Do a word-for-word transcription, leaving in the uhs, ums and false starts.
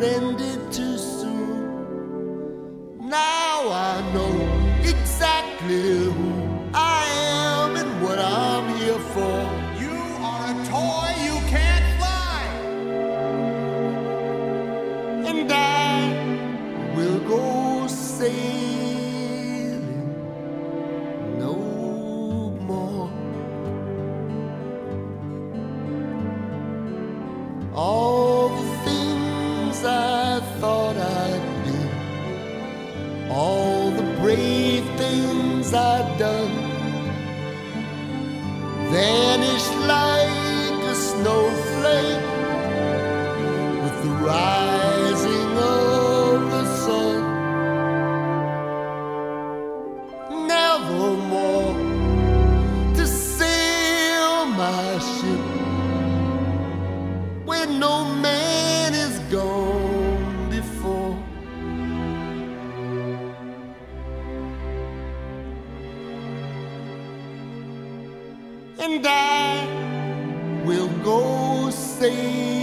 ended too soon. Now I know exactly who I am and what I'm here for. You are a toy, you can't fly. And I will go sailing no more. All the things I thought I'd be, all the brave things I'd done, vanished like a snowflake with the rising of the sun. Nevermore to sail my ship where no man is gone before. And I will go sailing